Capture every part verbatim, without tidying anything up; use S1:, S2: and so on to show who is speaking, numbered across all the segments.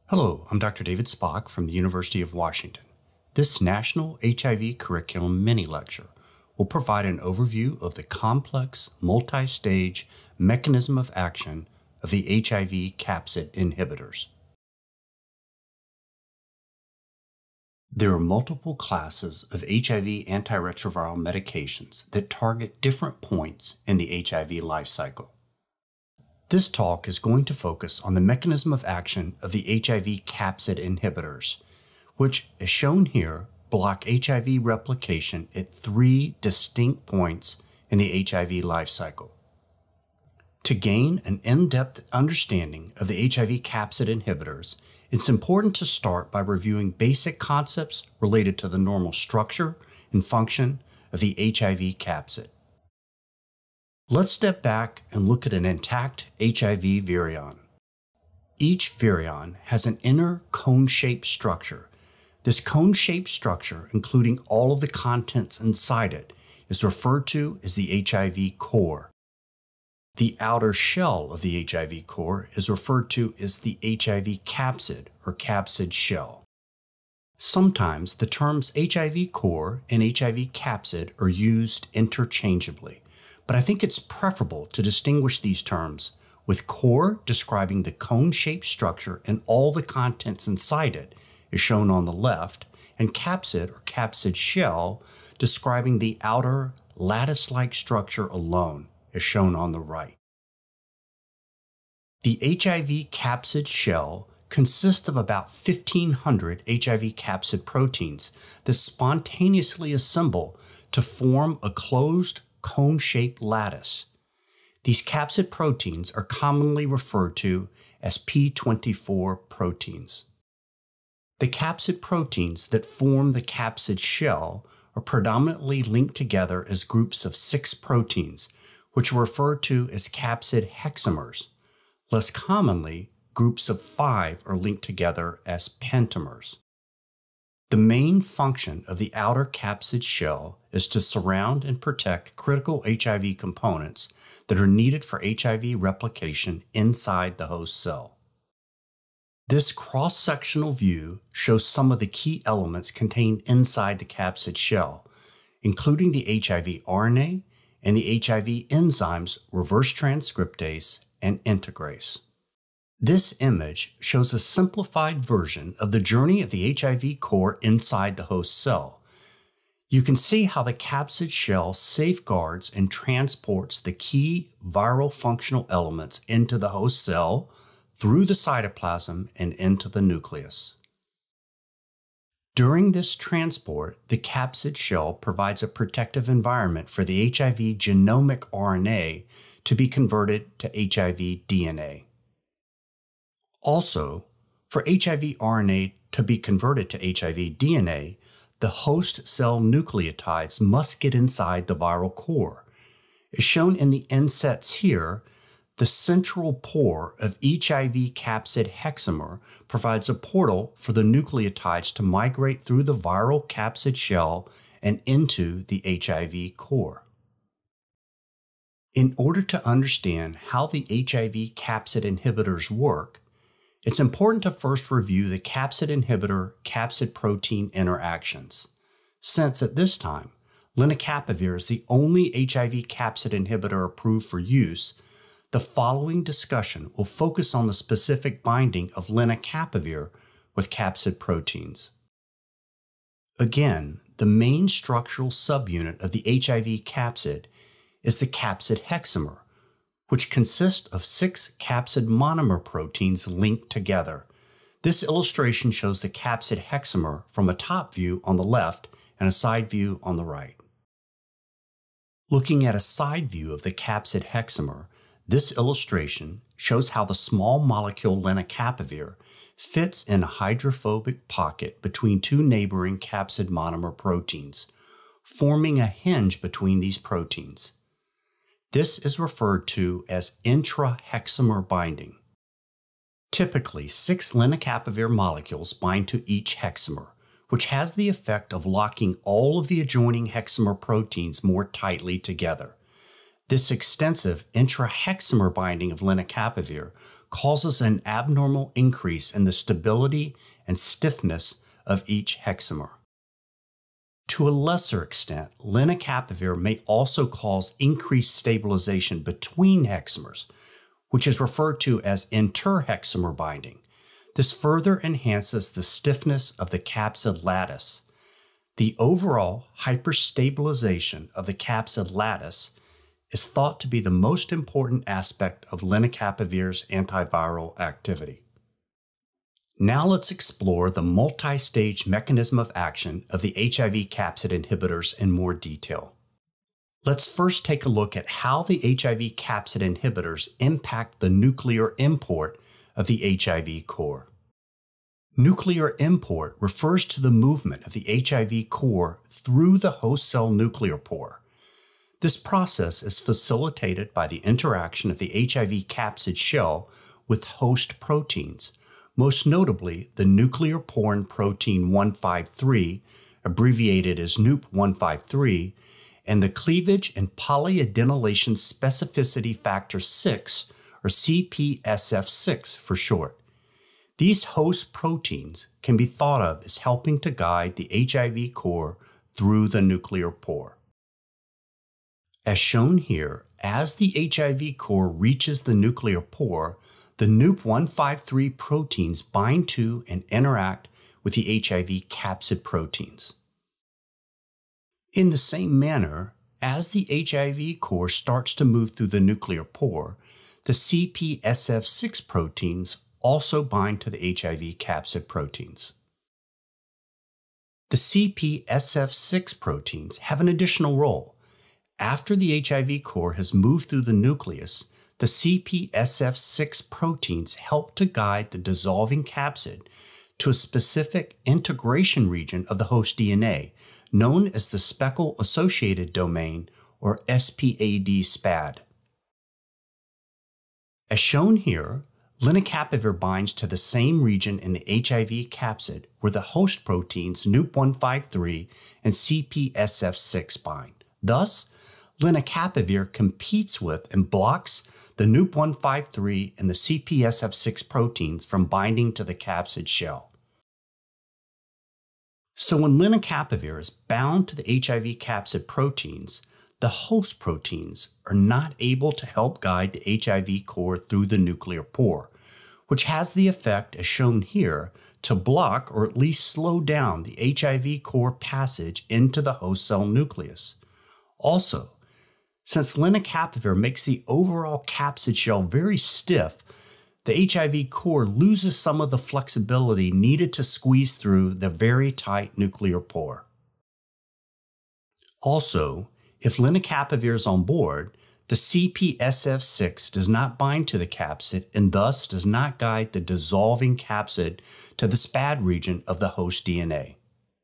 S1: Hello, I'm Doctor David Spach from the University of Washington. This National H I V Curriculum mini-lecture will provide an overview of the complex, multi-stage mechanism of action of the H I V capsid inhibitors. There are multiple classes of H I V antiretroviral medications that target different points in the H I V life cycle. This talk is going to focus on the mechanism of action of the H I V capsid inhibitors, which, as shown here, block H I V replication at three distinct points in the H I V life cycle. To gain an in-depth understanding of the H I V capsid inhibitors, it's important to start by reviewing basic concepts related to the normal structure and function of the H I V capsid. Let's step back and look at an intact H I V virion. Each virion has an inner cone-shaped structure. This cone-shaped structure, including all of the contents inside it, is referred to as the H I V core. The outer shell of the H I V core is referred to as the H I V capsid or capsid shell. Sometimes the terms H I V core and H I V capsid are used interchangeably, but I think it's preferable to distinguish these terms, with core describing the cone-shaped structure and all the contents inside it, as shown on the left, and capsid or capsid shell describing the outer lattice-like structure alone, as shown on the right. The H I V capsid shell consists of about fifteen hundred H I V capsid proteins that spontaneously assemble to form a closed cone-shaped lattice. These capsid proteins are commonly referred to as P twenty-four proteins. The capsid proteins that form the capsid shell are predominantly linked together as groups of six proteins, which are referred to as capsid hexamers. Less commonly, groups of five are linked together as pentamers. The main function of the outer capsid shell is to surround and protect critical H I V components that are needed for H I V replication inside the host cell. This cross-sectional view shows some of the key elements contained inside the capsid shell, including the H I V R N A and the H I V enzymes reverse transcriptase and integrase. This image shows a simplified version of the journey of the H I V core inside the host cell. You can see how the capsid shell safeguards and transports the key viral functional elements into the host cell, through the cytoplasm, and into the nucleus. During this transport, the capsid shell provides a protective environment for the H I V genomic R N A to be converted to H I V D N A. Also, for H I V R N A to be converted to H I V D N A, the host cell nucleotides must get inside the viral core. As shown in the insets here, the central pore of each H I V capsid hexamer provides a portal for the nucleotides to migrate through the viral capsid shell and into the H I V core. In order to understand how the H I V capsid inhibitors work, it's important to first review the capsid inhibitor-capsid protein interactions. Since at this time, Lenacapavir is the only H I V capsid inhibitor approved for use, the following discussion will focus on the specific binding of Lenacapavir with capsid proteins. Again, the main structural subunit of the H I V capsid is the capsid hexamer, which consists of six capsid monomer proteins linked together. This illustration shows the capsid hexamer from a top view on the left and a side view on the right. Looking at a side view of the capsid hexamer, this illustration shows how the small molecule Lenacapavir fits in a hydrophobic pocket between two neighboring capsid monomer proteins, forming a hinge between these proteins. This is referred to as intrahexamer binding. Typically, six Lenacapavir molecules bind to each hexamer, which has the effect of locking all of the adjoining hexamer proteins more tightly together. This extensive intrahexamer binding of lenacapavir causes an abnormal increase in the stability and stiffness of each hexamer. To a lesser extent, lenacapavir may also cause increased stabilization between hexamers, which is referred to as interhexamer binding. This further enhances the stiffness of the capsid lattice. The overall hyperstabilization of the capsid lattice is thought to be the most important aspect of lenacapavir's antiviral activity. Now let's explore the multistage mechanism of action of the H I V capsid inhibitors in more detail. Let's first take a look at how the H I V capsid inhibitors impact the nuclear import of the H I V core. Nuclear import refers to the movement of the H I V core through the host cell nuclear pore. This process is facilitated by the interaction of the H I V capsid shell with host proteins, most notably the nuclear-porn protein one fifty-three, abbreviated as N U P one fifty-three, and the cleavage and polyadenylation specificity factor six, or C P S F six for short. These host proteins can be thought of as helping to guide the H I V core through the nuclear pore. As shown here, as the H I V core reaches the nuclear pore, the N U P one fifty-three proteins bind to and interact with the H I V capsid proteins. In the same manner, as the H I V core starts to move through the nuclear pore, the C P S F six proteins also bind to the H I V capsid proteins. The C P S F six proteins have an additional role. After the H I V core has moved through the nucleus, the C P S F six proteins help to guide the dissolving capsid to a specific integration region of the host D N A, known as the speckle-associated domain, or S P A D S P A D. As shown here, lenacapavir binds to the same region in the H I V capsid where the host proteins N U P one fifty-three and C P S F six bind. Thus, lenacapavir competes with and blocks the N U P one fifty-three and the C P S F six proteins from binding to the capsid shell. So when lenacapavir is bound to the H I V capsid proteins, the host proteins are not able to help guide the H I V core through the nuclear pore, which has the effect, as shown here, to block or at least slow down the H I V core passage into the host cell nucleus. Also, since lenacapavir makes the overall capsid shell very stiff, the H I V core loses some of the flexibility needed to squeeze through the very tight nuclear pore. Also, if lenacapavir is on board, the C P S F six does not bind to the capsid and thus does not guide the dissolving capsid to the S P A D region of the host D N A.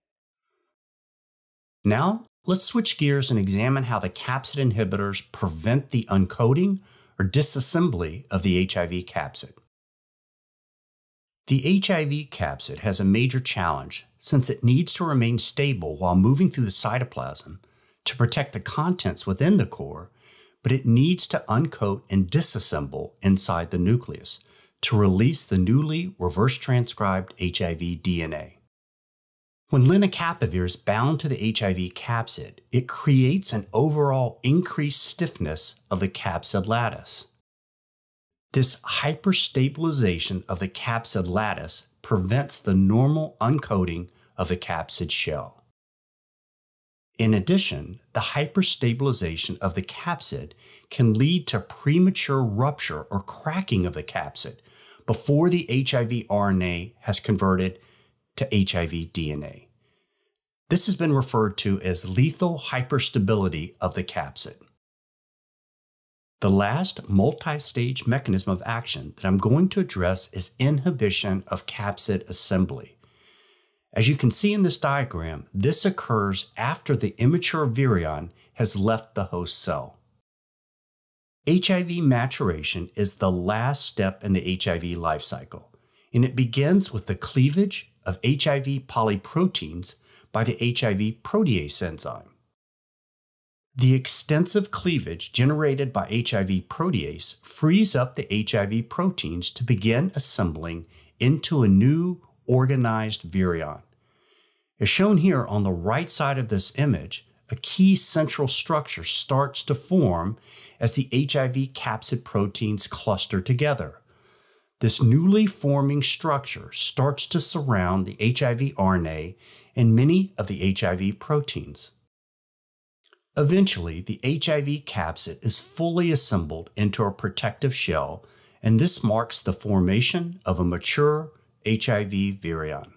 S1: Now, let's switch gears and examine how the capsid inhibitors prevent the uncoating or disassembly of the H I V capsid. The H I V capsid has a major challenge since it needs to remain stable while moving through the cytoplasm to protect the contents within the core, but it needs to uncoat and disassemble inside the nucleus to release the newly reverse transcribed H I V D N A. When lenacapavir is bound to the H I V capsid, it creates an overall increased stiffness of the capsid lattice. This hyperstabilization of the capsid lattice prevents the normal uncoating of the capsid shell. In addition, the hyperstabilization of the capsid can lead to premature rupture or cracking of the capsid before the H I V R N A has converted to H I V D N A. This has been referred to as lethal hyperstability of the capsid. The last multi-stage mechanism of action that I'm going to address is inhibition of capsid assembly. As you can see in this diagram, this occurs after the immature virion has left the host cell. H I V maturation is the last step in the H I V life cycle, and it begins with the cleavage of H I V polyproteins by the H I V protease enzyme. The extensive cleavage generated by H I V protease frees up the H I V proteins to begin assembling into a new organized virion. As shown here on the right side of this image, a key central structure starts to form as the H I V capsid proteins cluster together. This newly forming structure starts to surround the H I V R N A and many of the H I V proteins. Eventually, the H I V capsid is fully assembled into a protective shell, and this marks the formation of a mature H I V virion.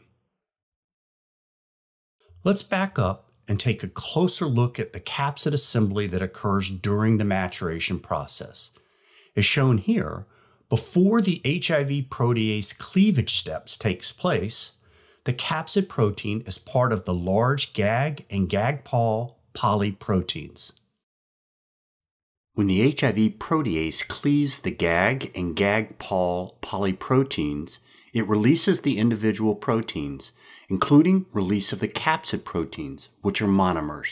S1: Let's back up and take a closer look at the capsid assembly that occurs during the maturation process. As shown here, before the H I V protease cleavage steps takes place, the capsid protein is part of the large G A G and G A G-Pol polyproteins. When the H I V protease cleaves the G A G and G A G-Pol polyproteins, it releases the individual proteins, including release of the capsid proteins, which are monomers.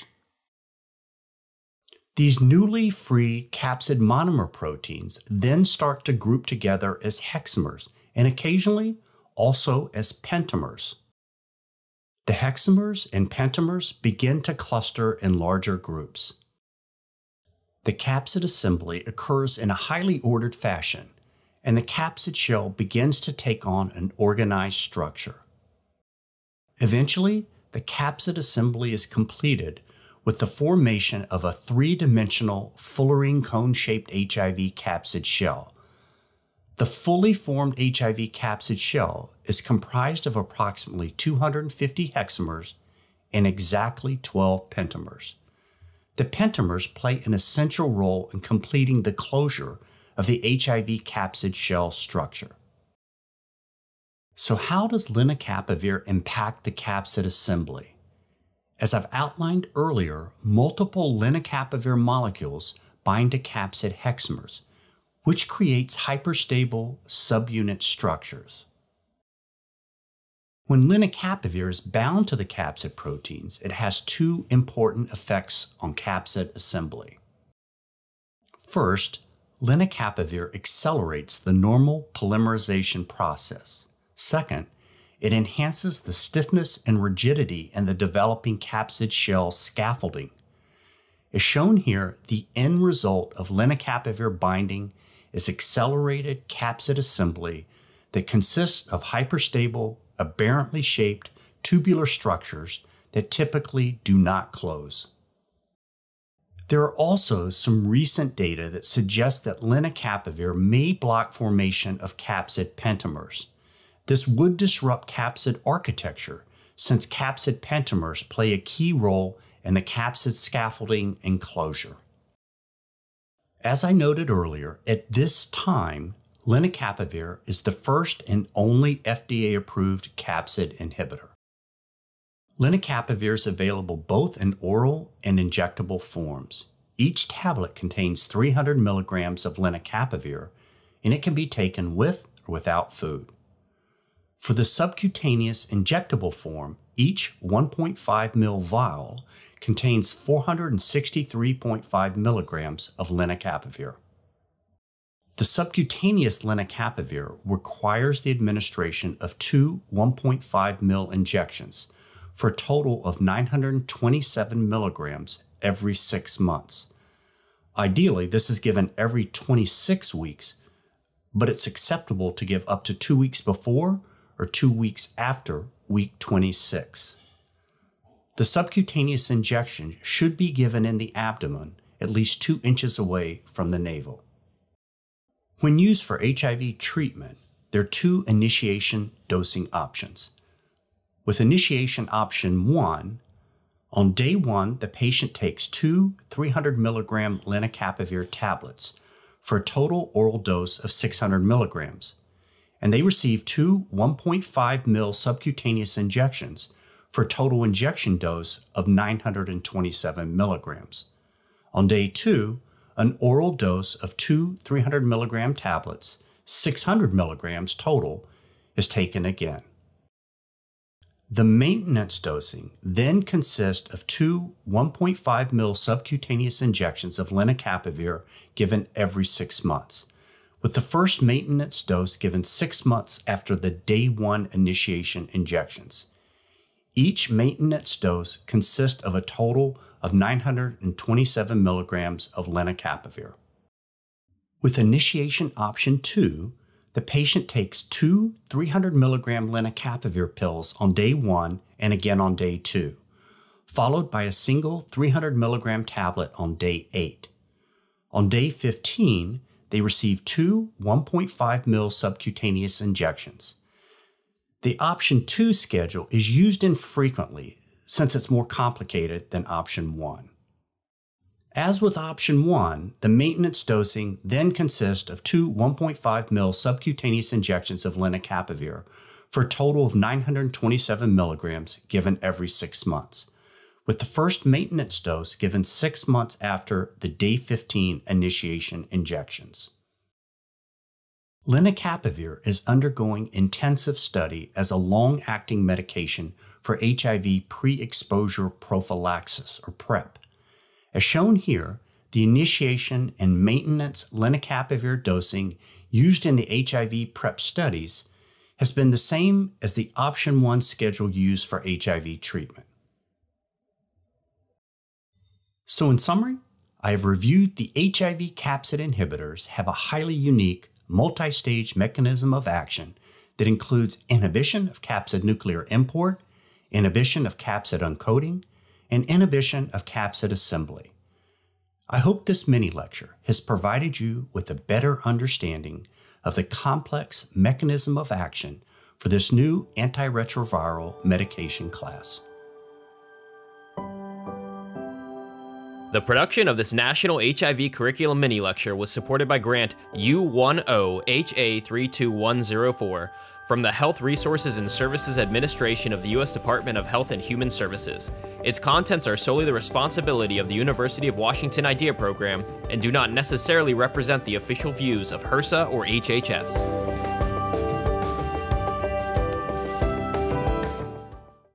S1: These newly free capsid monomer proteins then start to group together as hexamers and occasionally also as pentamers. The hexamers and pentamers begin to cluster in larger groups. The capsid assembly occurs in a highly ordered fashion, and the capsid shell begins to take on an organized structure. Eventually, the capsid assembly is completed with the formation of a three-dimensional fullerene cone-shaped H I V capsid shell. The fully formed H I V capsid shell is comprised of approximately two hundred fifty hexamers and exactly twelve pentamers. The pentamers play an essential role in completing the closure of the H I V capsid shell structure. So how does lenacapavir impact the capsid assembly? As I've outlined earlier, multiple lenacapavir molecules bind to capsid hexamers, which creates hyperstable subunit structures. When lenacapavir is bound to the capsid proteins, it has two important effects on capsid assembly. First, lenacapavir accelerates the normal polymerization process. Second, it enhances the stiffness and rigidity in the developing capsid shell scaffolding. As shown here, the end result of lenacapavir binding is accelerated capsid assembly that consists of hyperstable, aberrantly shaped tubular structures that typically do not close. There are also some recent data that suggest that lenacapavir may block formation of capsid pentamers. This would disrupt capsid architecture since capsid pentamers play a key role in the capsid scaffolding and closure. As I noted earlier, at this time, lenacapavir is the first and only F D A-approved capsid inhibitor. Lenacapavir is available both in oral and injectable forms. Each tablet contains three hundred milligrams of lenacapavir, and it can be taken with or without food. For the subcutaneous injectable form, each one point five milliliter vial contains four hundred sixty-three point five milligrams of lenacapavir. The subcutaneous lenacapavir requires the administration of two one point five milliliter injections for a total of nine hundred twenty-seven milligrams every six months. Ideally, this is given every twenty-six weeks, but it's acceptable to give up to two weeks before or two weeks after week twenty-six. The subcutaneous injection should be given in the abdomen, at least two inches away from the navel. When used for H I V treatment, there are two initiation dosing options. With initiation option one, on day one, the patient takes two three hundred milligram lenacapavir tablets for a total oral dose of six hundred milligrams, and they receive two one point five milliliter subcutaneous injections for a total injection dose of nine hundred twenty-seven milligrams. On day two, an oral dose of two three hundred milligram tablets, six hundred milligrams total, is taken again. The maintenance dosing then consists of two one point five milliliter subcutaneous injections of lenacapavir given every six months, with the first maintenance dose given six months after the day one initiation injections. Each maintenance dose consists of a total of nine hundred twenty-seven milligrams of lenacapavir. With initiation option two, the patient takes two three hundred milligram lenacapavir pills on day one and again on day two, followed by a single three hundred milligram tablet on day eight. On day fifteen, they receive two one point five milliliter subcutaneous injections. The option two schedule is used infrequently since it's more complicated than option one. As with option one, the maintenance dosing then consists of two one point five milliliter subcutaneous injections of lenacapavir for a total of nine hundred twenty-seven milligrams given every six months, with the first maintenance dose given six months after the day fifteen initiation injections. Lenacapavir is undergoing intensive study as a long-acting medication for H I V pre-exposure prophylaxis, or PrEP. As shown here, the initiation and maintenance lenacapavir dosing used in the H I V PrEP studies has been the same as the option one schedule used for H I V treatment. So in summary, I have reviewed the H I V capsid inhibitors have a highly unique multi-stage mechanism of action that includes inhibition of capsid nuclear import, inhibition of capsid uncoating, and inhibition of capsid assembly. I hope this mini-lecture has provided you with a better understanding of the complex mechanism of action for this new antiretroviral medication class.
S2: The production of this National H I V Curriculum Mini-Lecture was supported by Grant U ten H A three two one zero four from the Health Resources and Services Administration of the U S Department of Health and Human Services. Its contents are solely the responsibility of the University of Washington IDEA Program and do not necessarily represent the official views of HRSA or H H S.